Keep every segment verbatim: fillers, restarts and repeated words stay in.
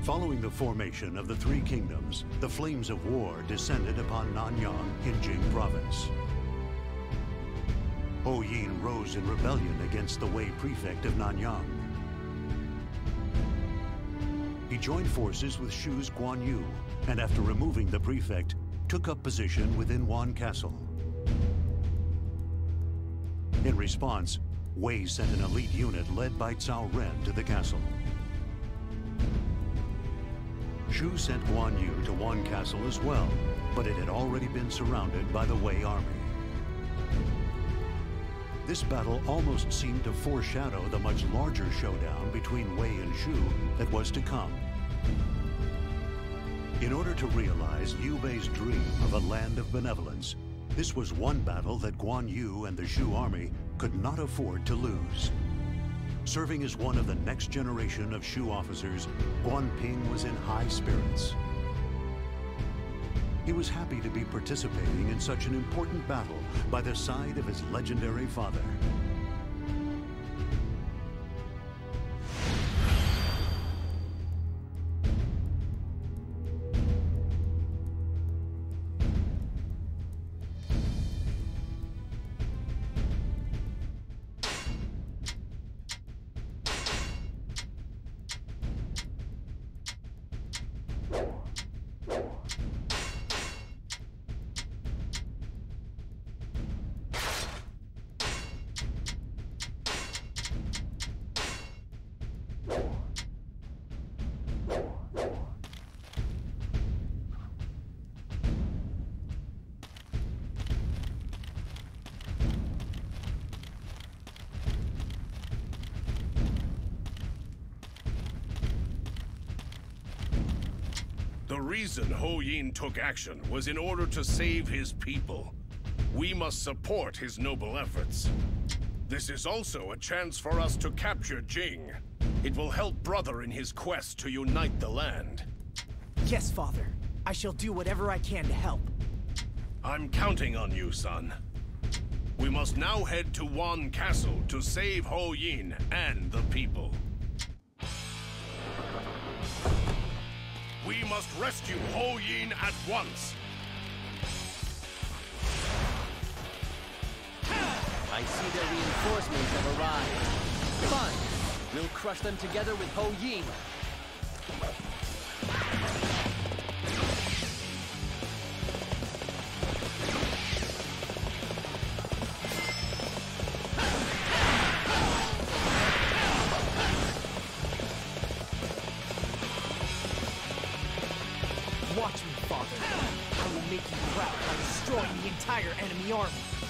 Following the formation of the Three Kingdoms, the flames of war descended upon Nanyang in Jing Province. Ho Yin rose in rebellion against the Wei prefect of Nanyang. He joined forces with Shu's Guan Yu, and after removing the prefect, took up position within Wan Castle. In response, Wei sent an elite unit led by Cao Ren to the castle. Shu sent Guan Yu to Wan Castle as well, but it had already been surrounded by the Wei army. This battle almost seemed to foreshadow the much larger showdown between Wei and Shu that was to come. In order to realize Liu Bei's dream of a land of benevolence, this was one battle that Guan Yu and the Shu army could not afford to lose. Serving as one of the next generation of Shu officers, Guan Ping was in high spirits. He was happy to be participating in such an important battle by the side of his legendary father. The reason Ho Yin took action was in order to save his people. We must support his noble efforts. This is also a chance for us to capture Jing. It will help Brother in his quest to unite the land. Yes, Father. I shall do whatever I can to help. I'm counting on you, son. We must now head to Wan Castle to save Ho Yin and the people. We must rescue Ho Yin at once. I see their reinforcements have arrived. Fine. We'll crush them together with Ho Yin. Watch me, Father. I will make you proud by destroying the entire enemy army.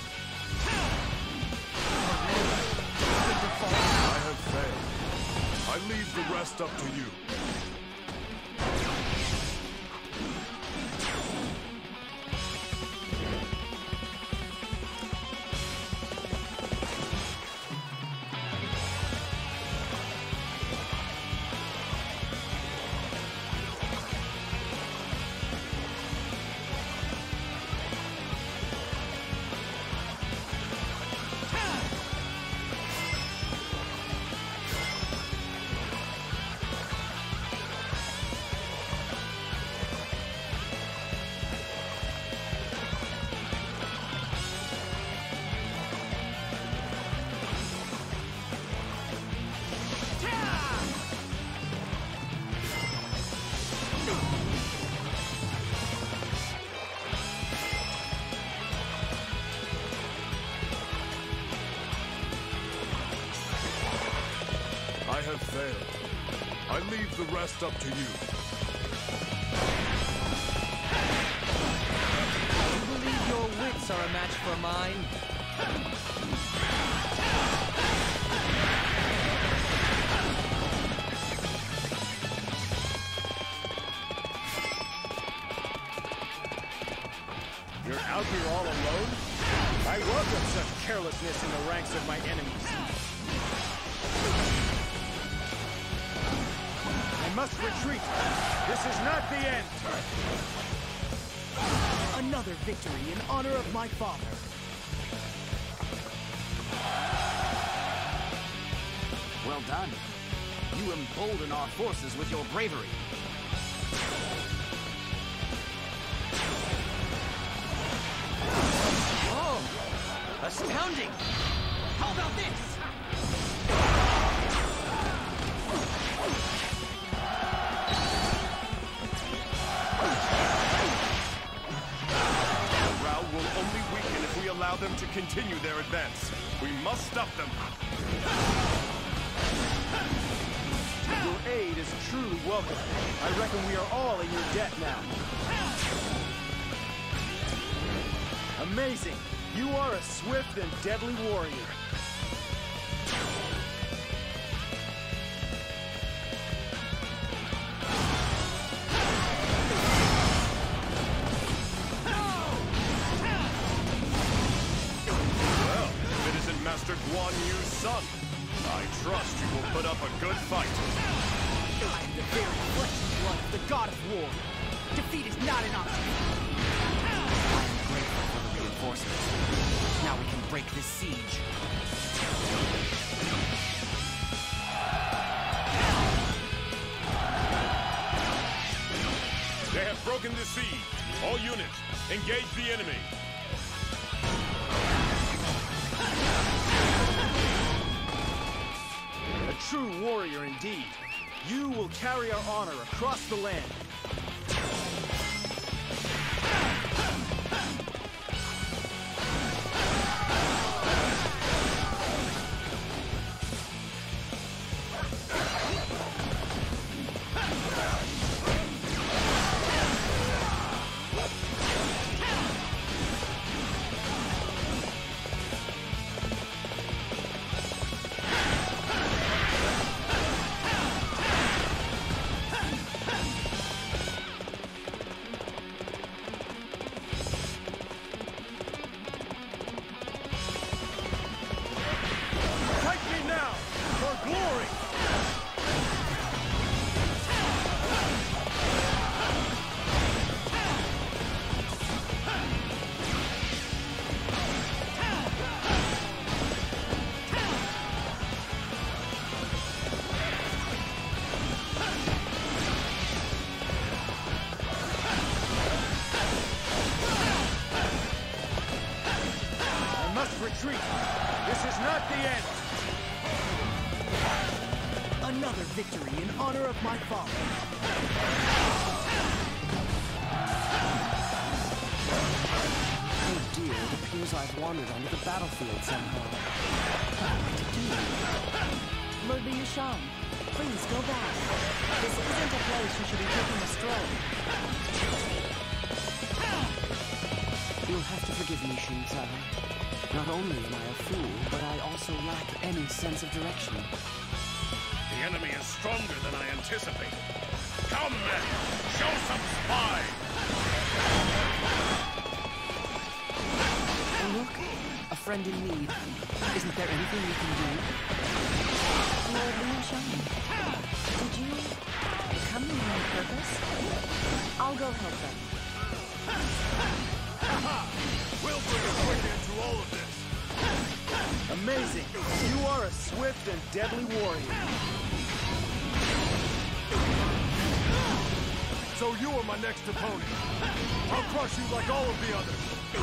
I have failed. I leave the rest up to you. I have failed. I leave the rest up to you. You believe your wits are a match for mine? You're out here all alone? I welcome such carelessness in the ranks of my enemies. I must retreat. This is not the end. Another victory in honor of my father. Well done. You embolden our forces with your bravery. Oh! Astounding! How about this? Allow them to continue their advance. We must stop them. Your aid is truly welcome. I reckon we are all in your debt now. Amazing! You are a swift and deadly warrior. Master Guan Yu's son. I trust you will put up a good fight. I am the very flesh and blood of the god of war. Defeat is not an option. I am grateful for the reinforcements. Now we can break this siege. They have broken the siege. All units, engage the enemy. A true warrior indeed. You will carry our honor across the land. Retreat! This is not the end! Another victory in honor of my father. Oh dear, it appears I've wandered onto the battlefield somehow. What am I to do? Lord Liu Shan, please go back. This isn't a place you should be taking a stroll. You'll have to forgive me, Xun Zhao. Not only am I a fool, but I also lack any sense of direction. The enemy is stronger than I anticipated. Come, men! Show some spine! Oh, look! A friend in need. Isn't there anything we can do? Lord Liu Shan, did you come here on purpose? I'll go help them. We'll bring a quick end to all of this. Amazing! You are a swift and deadly warrior. So you are my next opponent. I'll crush you like all of the others.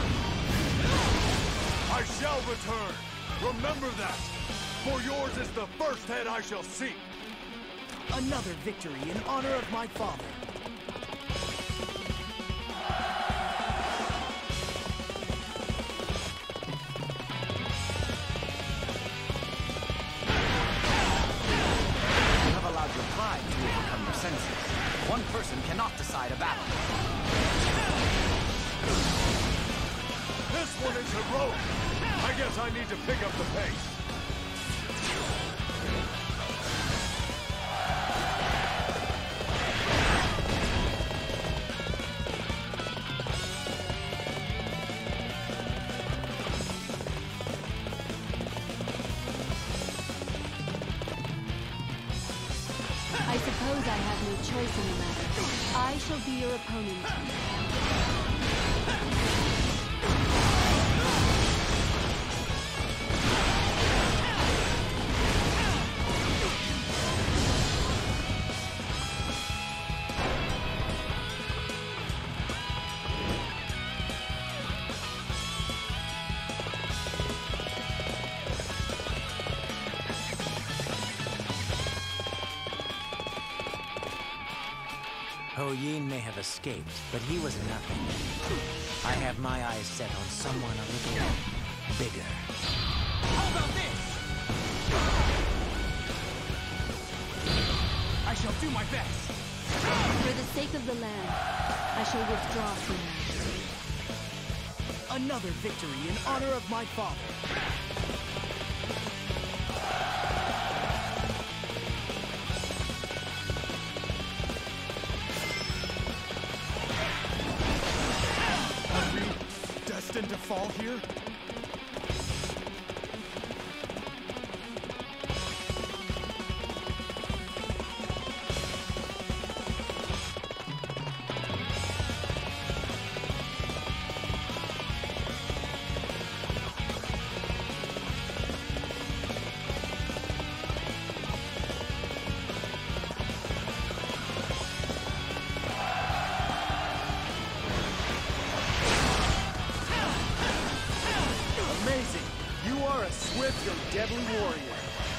I shall return. Remember that. For yours is the first head I shall seek. Another victory in honor of my father. One person cannot decide a battle. This one is heroic. I guess I need to pick up the pace. I suppose I have no choice in the matter. I shall be your opponent. Ho Yin may have escaped, but he was nothing. I have my eyes set on someone a little bigger. How about this? I shall do my best. For the sake of the land, I shall withdraw from it. Another victory in honor of my father. Are we destined to fall here? Swift and deadly warrior.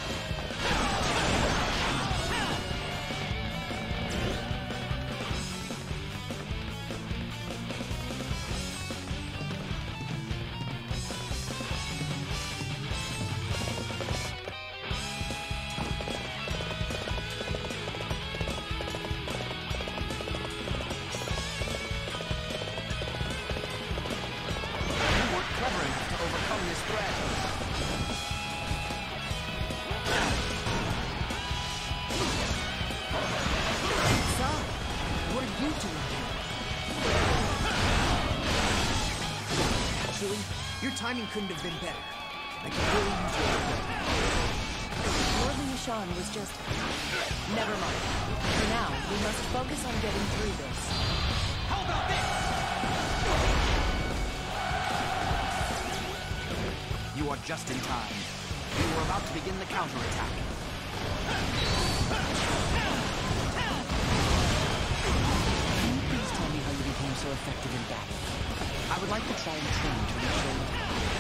You were clever enough to overcome this threat. Actually, your timing couldn't have been better. I could really use your help. Lord Liu Shan was just... Never mind. For now, we must focus on getting through this. How about this? You are just in time. We were about to begin the counterattack. Can you please tell me how you became so effective in battle? I would like to try and train to reach your level.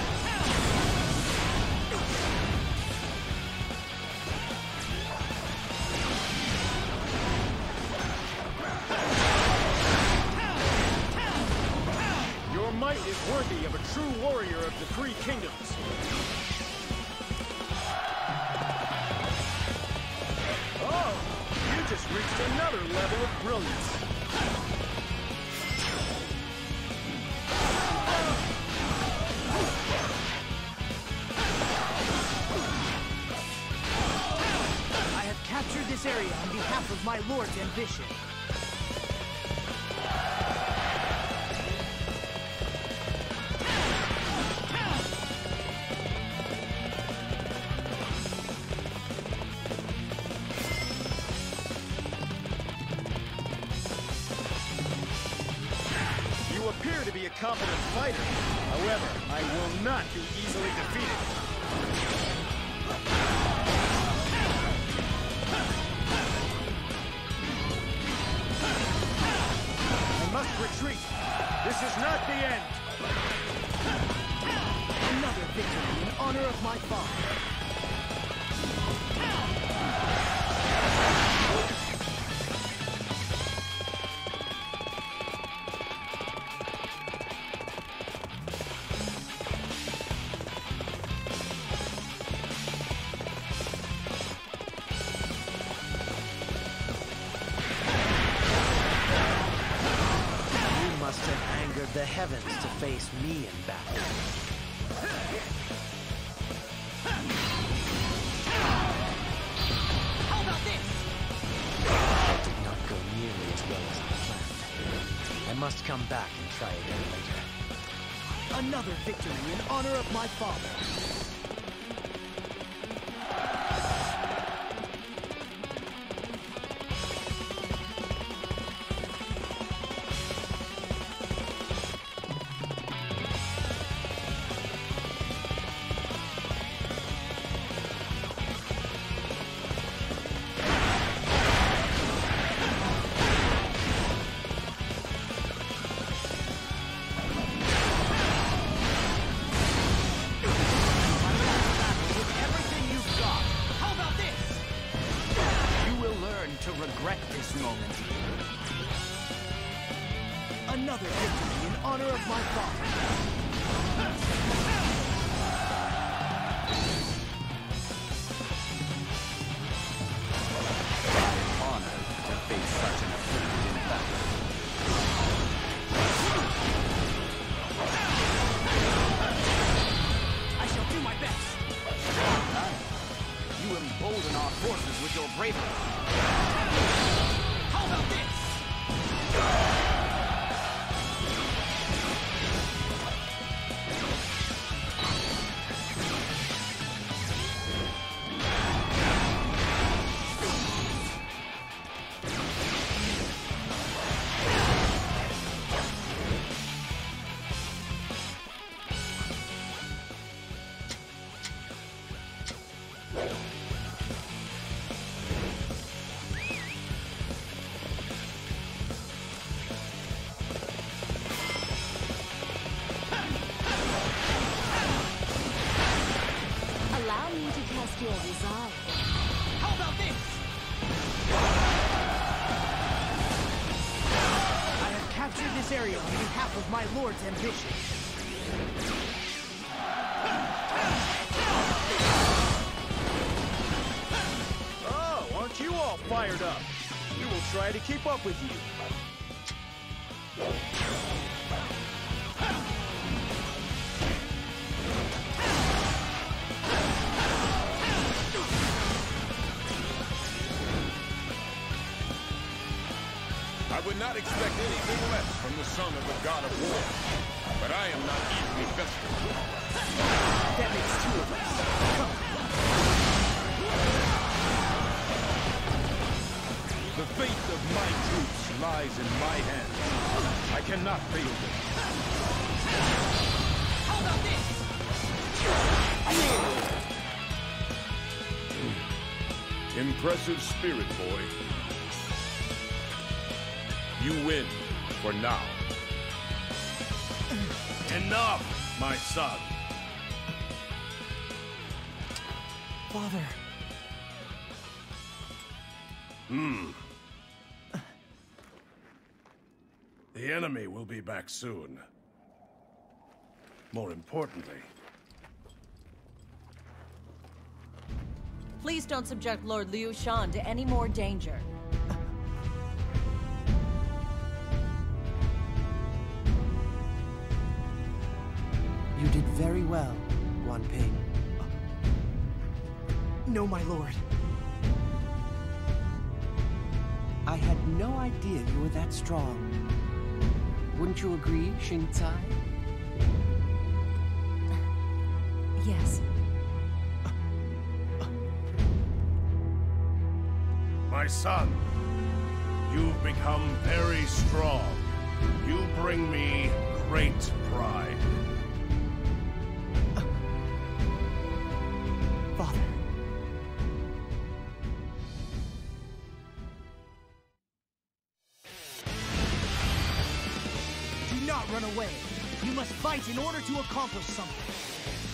Your might is worthy of a true warrior of the Three Kingdoms. Oh, you just reached another level of brilliance. Capture this area on behalf of my lord's ambition. You appear to be a competent fighter. However, I will not be easily defeated. Retreat. This is not the end. Another victory in honor of my father. The heavens to face me in battle. How about this? That did not go nearly as well as I planned. I must come back and try again later. Another victory in honor of my father. To regret this moment. Another victory in honor of my father. Honored to face such an opponent in battle. I shall do my best. You embolden our forces with your bravery. How about this? Allow me to test your resolve. How about this? I have captured this area on behalf of my lord's ambition. Oh, aren't you all fired up? We will try to keep up with you. I would not expect anything less from the son of the god of war. But I am not easily vested. That makes two of us. Come. The fate of my troops lies in my hands. I cannot fail them. How about this? Impressive spirit, boy. You win, for now. Enough, my son. Father. Hmm. The enemy will be back soon. More importantly, Please don't subject Lord Liu Shan to any more danger. You did very well, Guan Ping. No, my lord. I had no idea you were that strong. Wouldn't you agree, Xing Tsai? Yes. my son, you've become very strong. You bring me great pride. Father. Do not run away. You must fight in order to accomplish something.